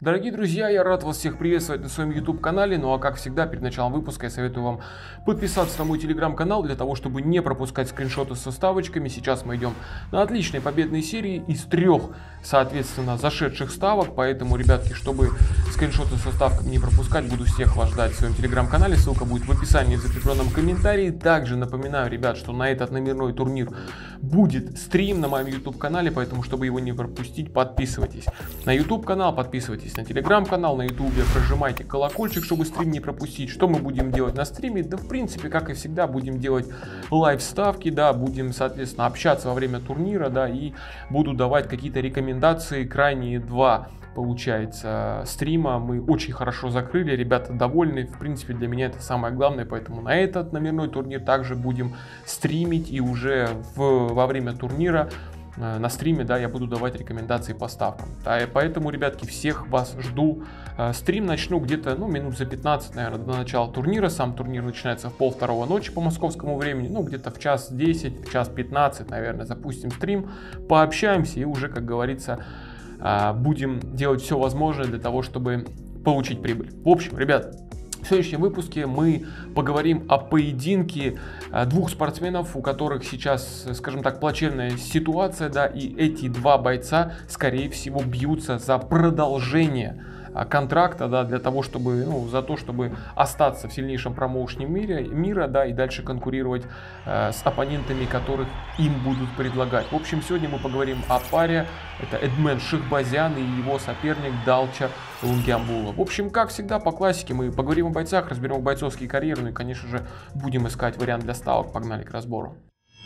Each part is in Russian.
Дорогие друзья, я рад вас всех приветствовать на своем YouTube канале. Ну а как всегда, перед началом выпуска я советую вам подписаться на мой телеграм-канал для того, чтобы не пропускать скриншоты со ставочками. Сейчас мы идем на отличной победной серии из 3, соответственно, зашедших ставок. Поэтому, ребятки, чтобы скриншоты со ставками не пропускать, буду всех вас ждать в своем телеграм-канале. Ссылка будет в описании, в закрепленном комментарии. Также напоминаю, ребят, что на этот номерной турнир будет стрим на моем YouTube канале, поэтому, чтобы его не пропустить, подписывайтесь на YouTube канал, подписывайтесь на телеграм-канал, на ютубе, прожимайте колокольчик, чтобы стрим не пропустить. Что мы будем делать на стриме? Да, в принципе, как и всегда, будем делать лайв-ставки, да, будем, соответственно, общаться во время турнира, да, и буду давать какие-то рекомендации. Крайние 2, получается, стрима мы очень хорошо закрыли, ребята довольны, в принципе, для меня это самое главное, поэтому на этот номерной турнир также будем стримить, и уже во время турнира на стриме, да, я буду давать рекомендации по ставкам. Да, и поэтому, ребятки, всех вас жду. Стрим начну где-то, минут за 15, наверное, до начала турнира. Сам турнир начинается в 1:30 ночи по московскому времени. Где-то в 1:10, в 1:15, наверное, запустим стрим, пообщаемся и уже, как говорится, будем делать все возможное для того, чтобы получить прибыль. В общем, ребят, в следующем выпуске мы поговорим о поединке 2 спортсменов, у которых сейчас, скажем так, плачевная ситуация, да, и эти 2 бойца, скорее всего, бьются за продолжение контракта, да, для того, чтобы, за то, чтобы остаться в сильнейшем промоушене мира, да, и дальше конкурировать с оппонентами, которых им будут предлагать. В общем, сегодня мы поговорим о паре. Это Эдмен Шахбазян и его соперник Далча Лунгиамбула. В общем, как всегда, по классике мы поговорим о бойцах, разберем их бойцовские карьеры, и, конечно же, будем искать вариант для ставок. Погнали к разбору.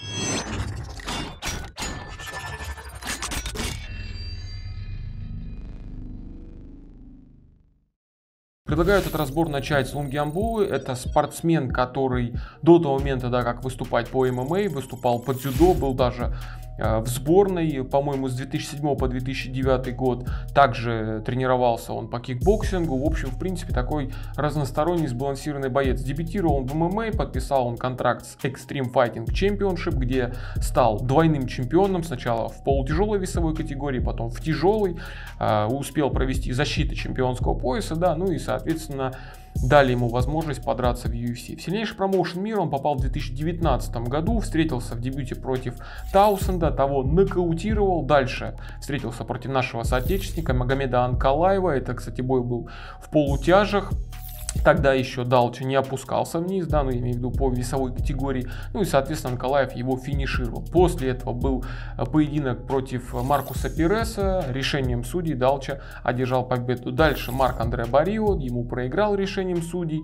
Предлагаю этот разбор начать с Лунгиамбулы. Это спортсмен, который до того момента, да, как выступать по ММА, выступал по дзюдо, был даже в сборной, по-моему, с 2007 по 2009 год. Также тренировался он по кикбоксингу. В общем, в принципе, такой разносторонний, сбалансированный боец. Дебютировал он в ММА, подписал он контракт с Extreme Fighting Championship, где стал двойным чемпионом. Сначала в полутяжелой весовой категории, потом в тяжелой. Успел провести защиту чемпионского пояса, да, и, соответственно, дали ему возможность подраться в UFC. В сильнейший промоушен мира он попал в 2019 году, встретился в дебюте против Таусенда, того нокаутировал, дальше встретился против нашего соотечественника Магомеда Анкалаева, это, кстати, бой был в полутяжах. Тогда еще Далча не опускался вниз, да, я имею в виду по весовой категории, и, соответственно, Анкалаев его финишировал. После этого был поединок против Маркуса Пиреса, решением судей Далча одержал победу. Дальше Марк Андре Баррио, ему проиграл решением судей.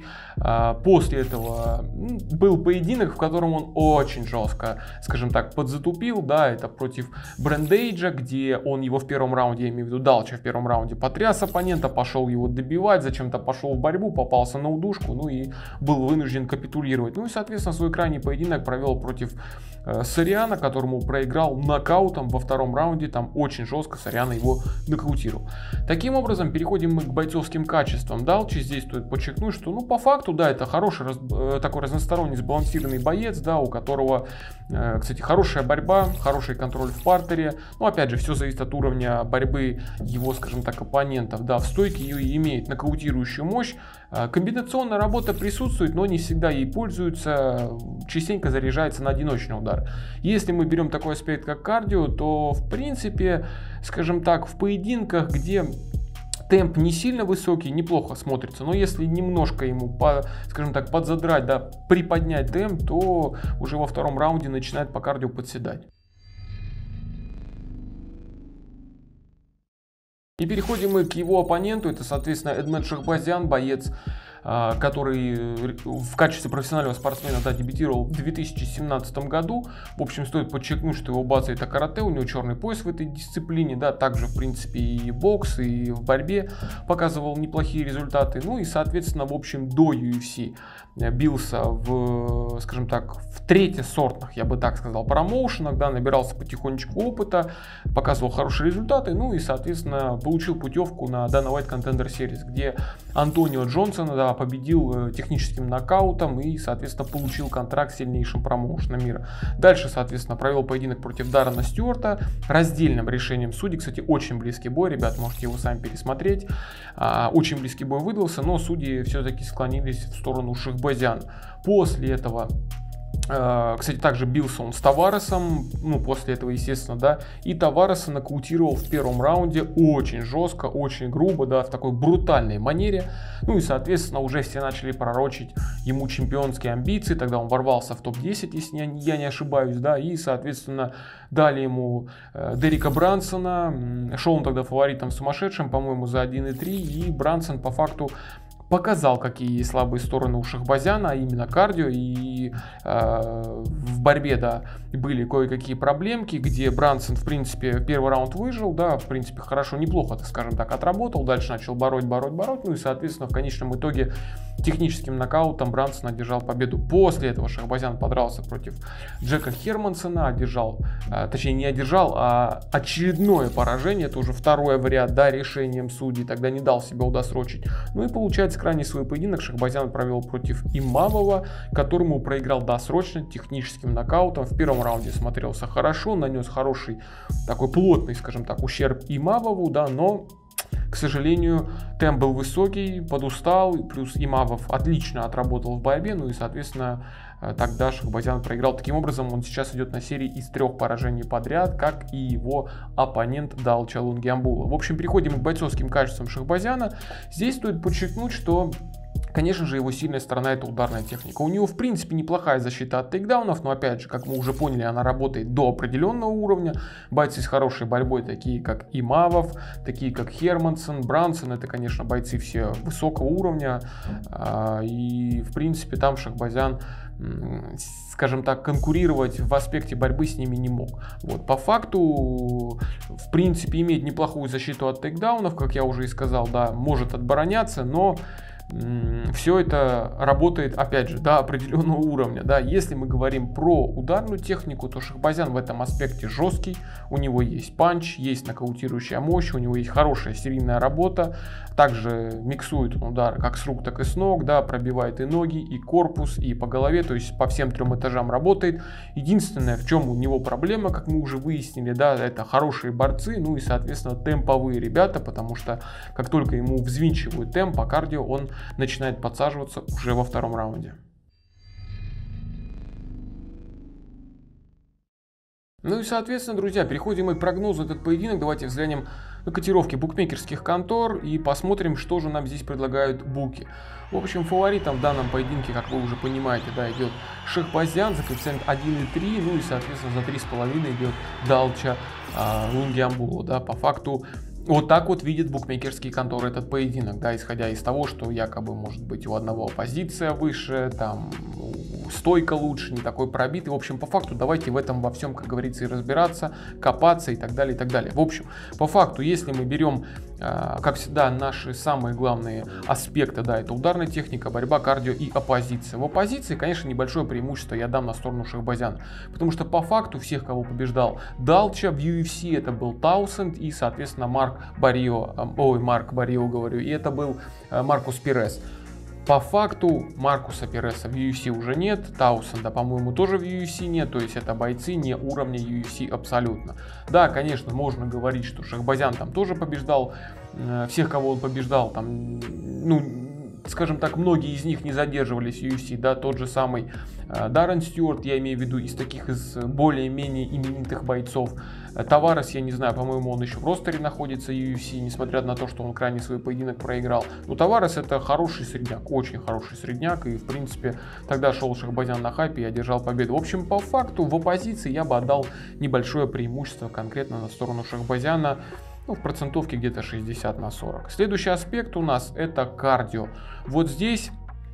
После этого был поединок, в котором он очень жестко, скажем так, подзатупил, да, это против Брендейджа, где он его в первом раунде, я имею в виду Далча в первом раунде, потряс оппонента, пошел его добивать, зачем-то пошел в борьбу, попался на удушку, и был вынужден капитулировать. И, соответственно, свой крайний поединок провел против Сариана, которому проиграл нокаутом во втором раунде. Там очень жестко Сариана его нокаутировал. Таким образом, переходим мы к бойцовским качествам Далчи. Здесь стоит подчеркнуть, что, по факту, да, это хороший, такой разносторонний, сбалансированный боец, да, у которого, кстати, хорошая борьба, хороший контроль в партере. Опять же, все зависит от уровня борьбы его, скажем так, оппонентов. Да, в стойке имеет нокаутирующую мощь. Комбинационная работа присутствует, но не всегда ей пользуются, частенько заряжается на одиночный удар. Если мы берем такой аспект, как кардио, то, в принципе, скажем так, в поединках, где темп не сильно высокий, неплохо смотрится, но если немножко ему, скажем так, подзадрать, да, приподнять темп, то уже во втором раунде начинает по кардио подседать. И переходим мы к его оппоненту, это, соответственно, Эдмен Шахбазян, боец, который в качестве профессионального спортсмена, да, дебютировал в 2017 году. В общем, стоит подчеркнуть, что его база — это карате, у него черный пояс в этой дисциплине, да, также, в принципе, и бокс, и в борьбе показывал неплохие результаты. И, соответственно, в общем, до UFC бился в, скажем так, в третьесортных, я бы так сказал, промоушенах, да, набирался потихонечку опыта, показывал хорошие результаты, и, соответственно, получил путевку на Dana White Contender Series, где Антонио Джонсона, да, победил техническим нокаутом и, соответственно, получил контракт с сильнейшим промоушеном мира. Дальше, соответственно, провел поединок против Даррена Стюарта раздельным решением судей. Кстати, очень близкий бой, ребят, можете его сами пересмотреть. Очень близкий бой выдался, но судьи все-таки склонились в сторону Шахбазяна. После этого, кстати, также бился он с Таваресом, ну, после этого, естественно, да, и Тавареса нокаутировал в первом раунде очень жестко, очень грубо, да, в такой брутальной манере. Ну и, соответственно, уже все начали пророчить ему чемпионские амбиции, тогда он ворвался в топ-10, если я не ошибаюсь, да, и, соответственно, дали ему Дерека Брансона, шел он тогда фаворитом сумасшедшим, по-моему, за 1,3, и Брансон по факту показал, какие есть слабые стороны у Шахбазяна, а именно кардио, и в борьбе, да, были кое-какие проблемки, где Брансон, в принципе, первый раунд выжил, да, в принципе, хорошо, неплохо, так скажем так, отработал, дальше начал бороть, ну и, соответственно, в конечном итоге техническим нокаутом Брансон одержал победу. После этого Шахбазян подрался против Джека Хермансона, точнее, не одержал, а очередное поражение, это уже второй вариант, да, решением судей, тогда не дал себя удосрочить. Ну и получается, крайний свой поединок Шахбазян провел против Имавова, которому проиграл досрочно техническим нокаутом. В первом раунде смотрелся хорошо, нанес хороший, такой плотный, скажем так, ущерб Имавову, да, но, к сожалению, темп был высокий, подустал, плюс Имавов отлично отработал в борьбе, ну и, соответственно, тогда Шахбазян проиграл. Таким образом, он сейчас идет на серии из 3 поражений подряд, как и его оппонент Далча Лунгиамбула. В общем, переходим к бойцовским качествам Шахбазяна. Здесь стоит подчеркнуть, что, конечно же, его сильная сторона — это ударная техника. У него, в принципе, неплохая защита от тейкдаунов, но, опять же, как мы уже поняли, она работает до определенного уровня. Бойцы с хорошей борьбой, такие как Имавов, такие как Хермансон, Брансон, это, конечно, бойцы все высокого уровня. И, в принципе, там Шахбазян, скажем так, конкурировать в аспекте борьбы с ними не мог. Вот. По факту, в принципе, имеет неплохую защиту от тейкдаунов, как я уже и сказал, да, может отбороняться, но все это работает, опять же, до определенного уровня. Да. Если мы говорим про ударную технику, то Шахбазян в этом аспекте жесткий. У него есть панч, есть нокаутирующая мощь, у него есть хорошая серийная работа. Также миксует он удары как с рук, так и с ног, да, пробивает и ноги, и корпус, и по голове, то есть по всем 3 этажам работает. Единственное, в чем у него проблема, как мы уже выяснили, да, это хорошие борцы, ну и, соответственно, темповые ребята, потому что как только ему взвинчивают темп по кардио, он начинает подсаживаться уже во 2 раунде. Ну и, соответственно, друзья, переходим к прогнозу этот поединок. Давайте взглянем на котировки букмекерских контор и посмотрим, что же нам здесь предлагают буки. В общем, фаворитом в данном поединке, как вы уже понимаете, да, идет Шахбазян за коэффициент 1,3, ну и, соответственно, за 3,5 идет Далча Лунгиамбула, да, по факту. Вот так вот видят букмекерские конторы этот поединок, да, исходя из того, что якобы может быть у одного позиция выше, там стойка лучше, не такой пробитый. В общем, по факту давайте в этом во всем, как говорится, и разбираться, копаться и так далее, и так далее. В общем, по факту, если мы берем, как всегда, наши самые главные аспекты, да, это ударная техника, борьба, кардио и оппозиция. В оппозиции, конечно, небольшое преимущество я дам на сторону Шахбазяна, потому что по факту всех, кого побеждал Далча в UFC, это был Таусенд и, соответственно, Марк Баррио, говорю, и это был Маркус Пирес. По факту Маркуса Пиреса в UFC уже нет, Таусенда, по-моему, тоже в UFC нет, то есть это бойцы не уровня UFC абсолютно. Да, конечно, можно говорить, что Шахбазян там тоже побеждал, всех, кого он побеждал, там, ну, скажем так, многие из них не задерживались в UFC, да, тот же самый Даррен Стюарт, я имею в виду из таких, из более-менее именитых бойцов. Таварес, я не знаю, по-моему, он еще в ростере находится в UFC, несмотря на то, что он крайне свой поединок проиграл. Но Таварес — это хороший средняк, очень хороший средняк, и, в принципе, тогда шел Шахбазян на хайпе и одержал победу. В общем, по факту, в оппозиции я бы отдал небольшое преимущество конкретно на сторону Шахбазяна, ну, в процентовке где-то 60/40. Следующий аспект у нас — это кардио. Вот здесь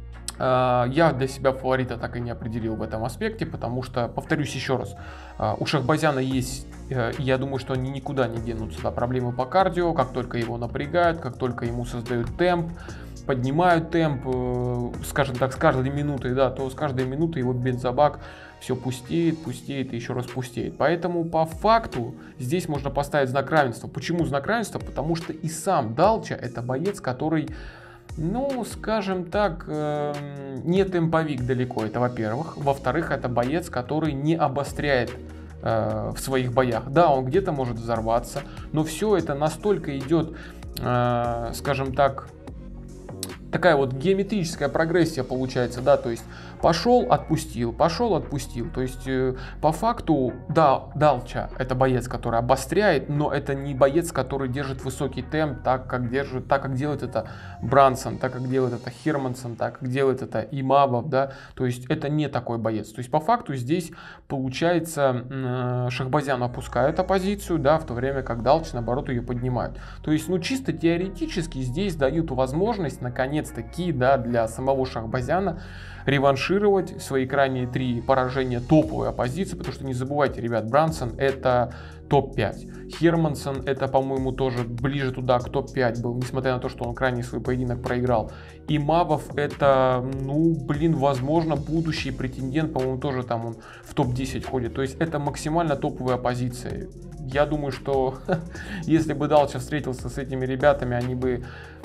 я для себя фаворита так и не определил в этом аспекте, потому что, повторюсь еще раз, у Шахбазяна есть, я думаю, что они никуда не денутся, да, проблемы по кардио, как только его напрягают, как только ему создают темп, поднимают темп, скажем так, с каждой минутой, да, то с каждой минутой его бензобак все пустеет и еще раз пустеет. Поэтому по факту здесь можно поставить знак равенства. Почему знак равенства? Потому что и сам Далча — это боец, который Ну, скажем так, не темповик далеко, это во-первых. Во-вторых, это боец, который не обостряет в своих боях. Да, он где-то может взорваться, но все это настолько идет, скажем так, такая вот геометрическая прогрессия получается, да, то есть пошел, отпустил, то есть по факту, да, Далча это боец, который обостряет, но это не боец, который держит высокий темп, так как делает это Брансон, так как делает это Хермансон, так как делает это Имавов, да, то есть это не такой боец, то есть по факту здесь получается Шахбазян опускает оппозицию, да, в то время как Далч наоборот ее поднимает, то есть ну чисто теоретически здесь дают возможность наконец-таки, да, для самого Шахбазяна реваншировать свои крайние 3 поражения топовой оппозиции, потому что не забывайте, ребят, Брансон это топ-5, Хермансон это, по-моему, тоже ближе туда к топ-5 был, несмотря на то, что он крайний свой поединок проиграл. Имавов это, ну, блин, возможно, будущий претендент, по-моему, тоже там он в топ-10 ходит, то есть это максимально топовая оппозиция. Я думаю, что если бы Далча встретился с этими ребятами, они бы,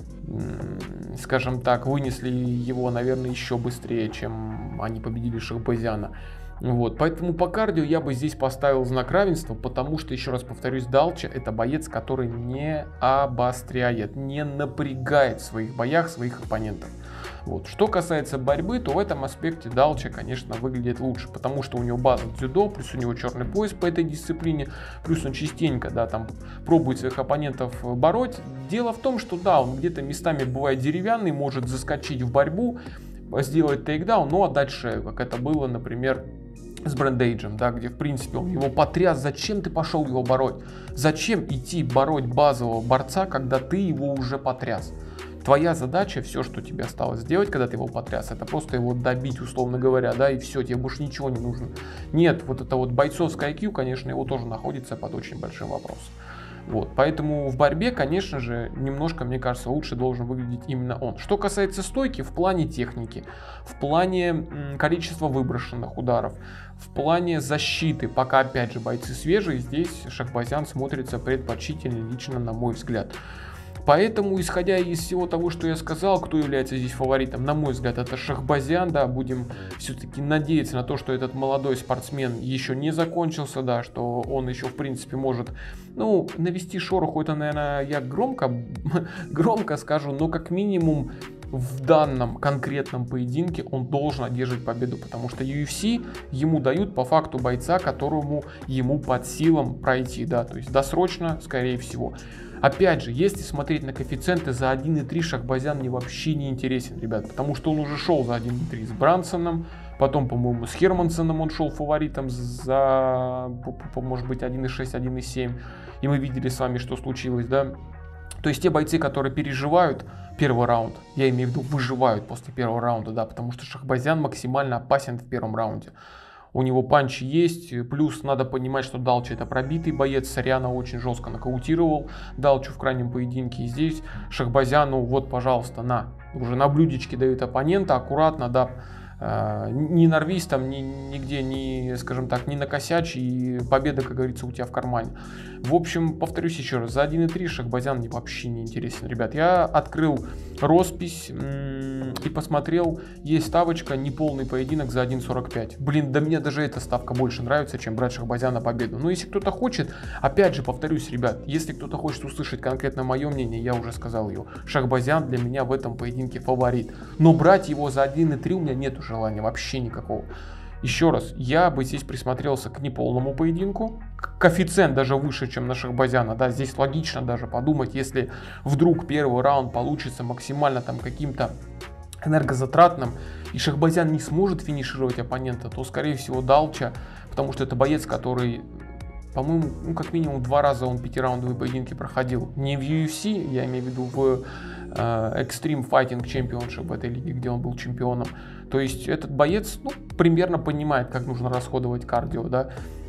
скажем так, вынесли его, наверное, еще быстрее, чем они победили Шахбазяна. Вот, поэтому по кардио я бы здесь поставил знак равенства, потому что, еще раз повторюсь, Далча это боец, который не обостряет, не напрягает в своих боях своих оппонентов. Вот. Что касается борьбы, то в этом аспекте Далча, конечно, выглядит лучше, потому что у него база дзюдо, плюс у него черный пояс по этой дисциплине, плюс он частенько, да, там пробует своих оппонентов бороть. Дело в том, что да, он где-то местами бывает деревянный, может заскочить в борьбу, сделать тейкдаун, ну а дальше, как это было, например, с Брендейджем, да, где в принципе он его потряс, зачем ты пошел его бороть? Зачем идти бороть базового борца, когда ты его уже потряс? Твоя задача, все, что тебе осталось сделать, когда ты его потряс, это просто его добить, условно говоря, да, и все, тебе больше ничего не нужно. Нет, вот это вот бойцовское IQ, конечно, его тоже находится под очень большим вопросом. Вот, поэтому в борьбе, конечно же, немножко, мне кажется, лучше должен выглядеть именно он. Что касается стойки, в плане техники, в плане количества выброшенных ударов, в плане защиты, пока, опять же, бойцы свежие, здесь Шахбазян смотрится предпочтительнее лично, на мой взгляд. Поэтому, исходя из всего того, что я сказал, кто является здесь фаворитом, на мой взгляд, это Шахбазян, да, будем все-таки надеяться на то, что этот молодой спортсмен еще не закончился, да, что он еще, в принципе, может, ну, навести шороху, это, наверное, я громко скажу, но как минимум в данном конкретном поединке он должен одержать победу, потому что UFC ему дают по факту бойца, которому ему под силам пройти, да, то есть досрочно, скорее всего. Опять же, если смотреть на коэффициенты, за 1.3 Шахбазян мне вообще не интересен, ребят, потому что он уже шел за 1.3 с Брансоном, потом, по-моему, с Хермансоном он шел фаворитом за, может быть, 1.6, 1.7, и мы видели с вами, что случилось, да. То есть те бойцы, которые переживают первый раунд, я имею в виду выживают после первого раунда, да, потому что Шахбазян максимально опасен в первом раунде. У него панчи есть, плюс надо понимать, что Далча это пробитый боец, Сарьяна очень жестко нокаутировал Далчу в крайнем поединке, и здесь Шахбазяну вот, пожалуйста, уже на блюдечке дают оппонента, аккуратно, да, не нарвись там нигде, не, скажем так, не накосячь, и победа, как говорится, у тебя в кармане. В общем, повторюсь еще раз, за 1.3 Шахбазян мне вообще не интересен, ребят. Я открыл роспись и посмотрел, есть ставочка неполный поединок за 1.45. Блин, да мне даже эта ставка больше нравится, чем брать Шахбазяна победу. Но если кто-то хочет, опять же, повторюсь, ребят, если кто-то хочет услышать конкретно мое мнение, я уже сказал ее, Шахбазян для меня в этом поединке фаворит. Но брать его за 1.3 у меня нету желания вообще никакого. Еще раз, я бы здесь присмотрелся к неполному поединку. Коэффициент даже выше, чем на Шахбазяна. Да, здесь логично даже подумать, если вдруг первый раунд получится максимально там каким-то энергозатратным, и Шахбазян не сможет финишировать оппонента, то, скорее всего, Далча, потому что это боец, который, по-моему, ну, как минимум 2 раза он 5-раундовые поединки проходил. Не в UFC, я имею в виду в Extreme Fighting Championship, в этой лиге, где он был чемпионом. То есть этот боец, ну, примерно понимает, как нужно расходовать кардио, да.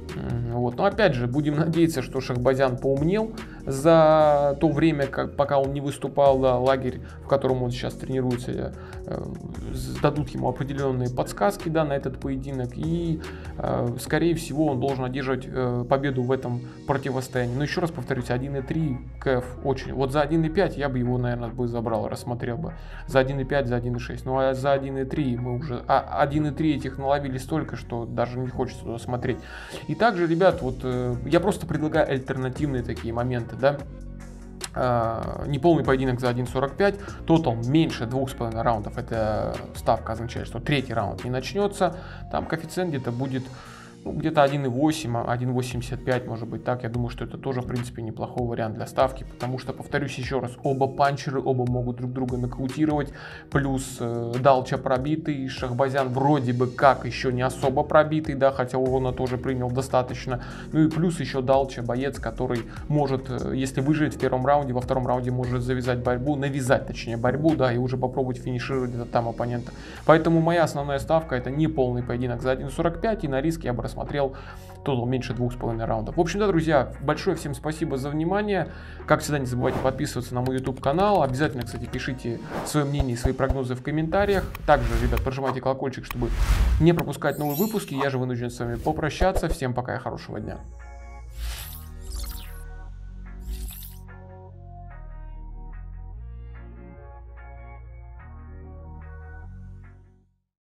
Вот. Но опять же, будем надеяться, что Шахбазян поумнел за то время, пока он не выступал, да, лагерь, в котором он сейчас тренируется, дадут ему определенные подсказки, да, на этот поединок, и скорее всего он должен одержать победу в этом противостоянии. Но еще раз повторюсь, 1.3 КФ очень. Вот за 1.5 я бы его, наверное, рассмотрел бы. За 1.5, за 1.6. Ну а за 1.3 мы уже... 1.3 этих наловили столько, что даже не хочется туда смотреть. И также, ребят, вот я просто предлагаю альтернативные такие моменты, да. Неполный поединок за 1.45, тотал меньше 2,5 раундов. Эта ставка означает, что третий раунд не начнется. Там коэффициент где-то будет, ну, где-то 1.8, 1.85, может быть так. Я думаю, что это тоже, в принципе, неплохой вариант для ставки, потому что, повторюсь еще раз, оба панчеры, оба могут друг друга нокаутировать, плюс Далча пробитый, Шахбазян вроде бы как еще не особо пробитый, да, хотя урона тоже принял достаточно, ну и плюс еще Далча боец, который может, если выживет в первом раунде, во втором раунде может завязать борьбу, навязать, точнее, борьбу, да, и уже попробовать финишировать где-то там оппонента. Поэтому моя основная ставка — это не полный поединок за 1.45, и на риск я бы рассмотрел тотал меньше 2,5 раундов. В общем, да, друзья, большое всем спасибо за внимание. Как всегда, не забывайте подписываться на мой YouTube канал. Обязательно, кстати, пишите свое мнение и свои прогнозы в комментариях. Также, ребят, прожимайте колокольчик, чтобы не пропускать новые выпуски. Я же вынужден с вами попрощаться. Всем пока и хорошего дня.